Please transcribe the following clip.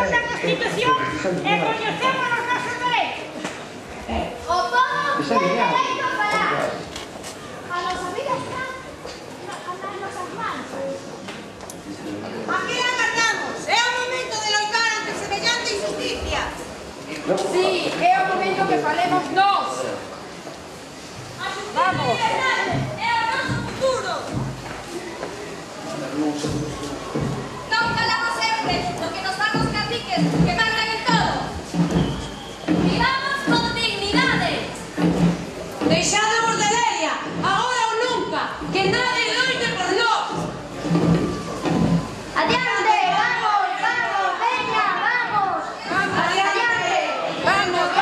Respetemos a Constitución e coñecemos os nosos dereitos. O povo ten dereito a falar. A nosa vida está nas nosas mans. Aquí agardamos. É o momento de loitar ante semellante injusticia. Sí, é o momento que falemos nós. Vamos. É o noso futuro. Non calamos sempre lo que nos dan os caciques que mandan en todo. Vivamos con dignidade. Deixade a bordeleria, agora ou nunca, que nadie loite por nós. Adiante, vamos, vamos, veña, vamos. Adiante. Vamos,